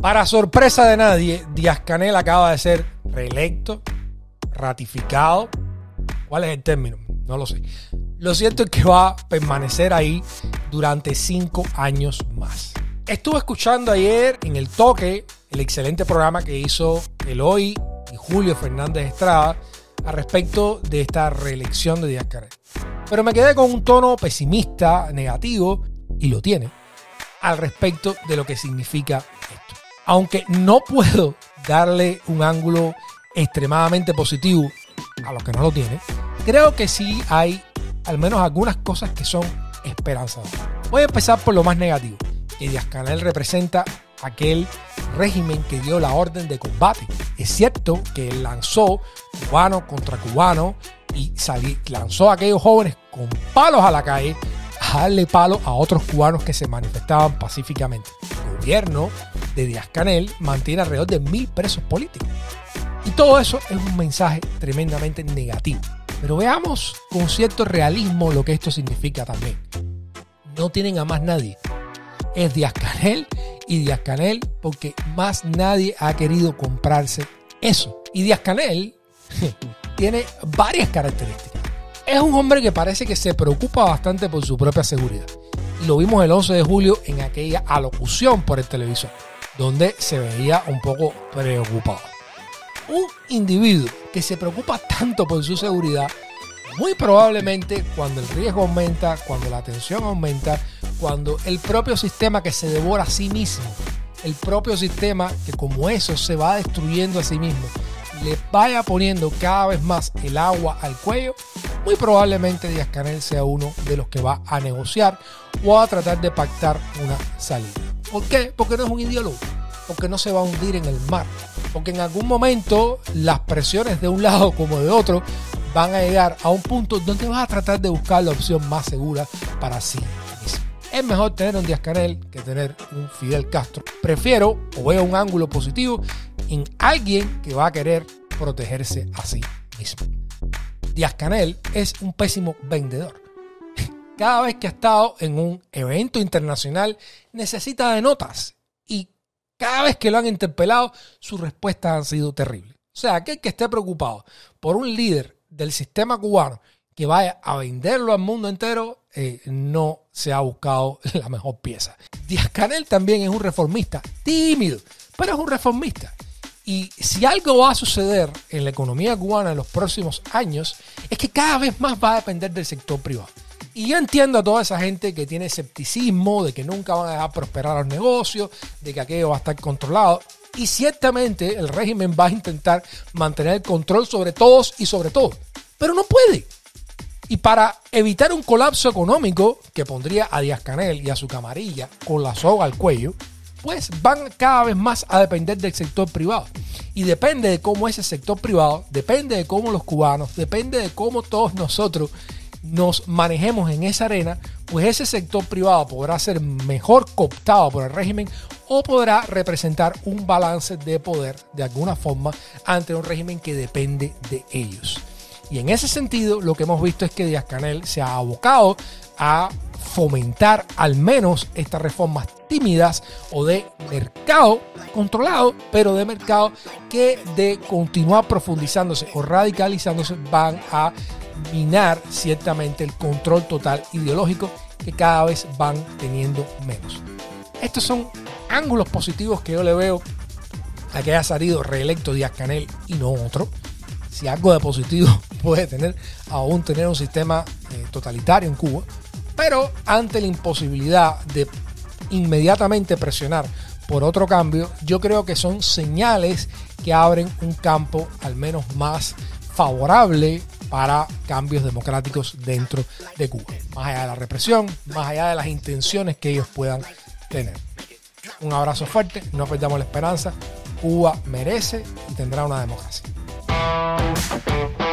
Para sorpresa de nadie, Díaz-Canel acaba de ser reelecto, ratificado. ¿Cuál es el término? No lo sé. Lo cierto es que va a permanecer ahí durante 5 años más. Estuve escuchando ayer en El Toque el excelente programa que hizo Eloy y Julio Fernández Estrada al respecto de esta reelección de Díaz-Canel. Pero me quedé con un tono pesimista, negativo, y lo tiene, al respecto de lo que significa esto. Aunque no puedo darle un ángulo extremadamente positivo a los que no lo tienen, creo que sí hay al menos algunas cosas que son esperanzadoras. Voy a empezar por lo más negativo, que Díaz-Canel representa aquel régimen que dio la orden de combate. Es cierto que lanzó cubano contra cubano y lanzó a aquellos jóvenes con palos a la calle a darle palo a otros cubanos que se manifestaban pacíficamente. El gobierno de Díaz-Canel mantiene alrededor de 1,000 presos políticos. Y todo eso es un mensaje tremendamente negativo. Pero veamos con cierto realismo lo que esto significa también. No tienen a más nadie. Es Díaz-Canel y Díaz-Canel porque más nadie ha querido comprarse eso. Y Díaz-Canel tiene varias características. Es un hombre que parece que se preocupa bastante por su propia seguridad. Y lo vimos el 11 de julio en aquella alocución por el televisor, donde se veía un poco preocupado. Un individuo que se preocupa tanto por su seguridad, muy probablemente cuando el riesgo aumenta, cuando la tensión aumenta, cuando el propio sistema que se devora a sí mismo, el propio sistema que como eso se va destruyendo a sí mismo, le vaya poniendo cada vez más el agua al cuello, muy probablemente Díaz-Canel sea uno de los que va a negociar o a tratar de pactar una salida. ¿Por qué? Porque no es un ideólogo, porque no se va a hundir en el mar, porque en algún momento las presiones de un lado como de otro van a llegar a un punto donde vas a tratar de buscar la opción más segura para sí mismo. Es mejor tener un Díaz-Canel que tener un Fidel Castro. Prefiero o veo un ángulo positivo en alguien que va a querer protegerse a sí mismo. Díaz-Canel es un pésimo vendedor. Cada vez que ha estado en un evento internacional necesita de notas y cada vez que lo han interpelado sus respuestas han sido terribles. O sea, aquel que esté preocupado por un líder del sistema cubano que vaya a venderlo al mundo entero, no se ha buscado la mejor pieza. Díaz-Canel también es un reformista, tímido, pero es un reformista. Y si algo va a suceder en la economía cubana en los próximos años, es que cada vez más va a depender del sector privado. Y yo entiendo a toda esa gente que tiene escepticismo de que nunca van a dejar prosperar los negocios, de que aquello va a estar controlado. Y ciertamente el régimen va a intentar mantener el control sobre todos y sobre todo. Pero no puede. Y para evitar un colapso económico que pondría a Díaz-Canel y a su camarilla con la soga al cuello, pues van cada vez más a depender del sector privado. Y depende de cómo ese sector privado, depende de cómo los cubanos, depende de cómo todos nosotros nos manejemos en esa arena, pues ese sector privado podrá ser mejor cooptado por el régimen o podrá representar un balance de poder de alguna forma ante un régimen que depende de ellos. Y en ese sentido, lo que hemos visto es que Díaz-Canel se ha abocado a fomentar al menos estas reformas tímidas o de mercado controlado, pero de mercado que de continuar profundizándose o radicalizándose van a minar ciertamente el control total ideológico que cada vez van teniendo menos. Estos son ángulos positivos que yo le veo a que haya salido reelecto Díaz-Canel y no otro. Si algo de positivo puede tener aún tener un sistema totalitario en Cuba, pero ante la imposibilidad de inmediatamente presionar por otro cambio, yo creo que son señales que abren un campo al menos más favorable para cambios democráticos dentro de Cuba. Más allá de la represión, más allá de las intenciones que ellos puedan tener. Un abrazo fuerte, no perdamos la esperanza. Cuba merece y tendrá una democracia.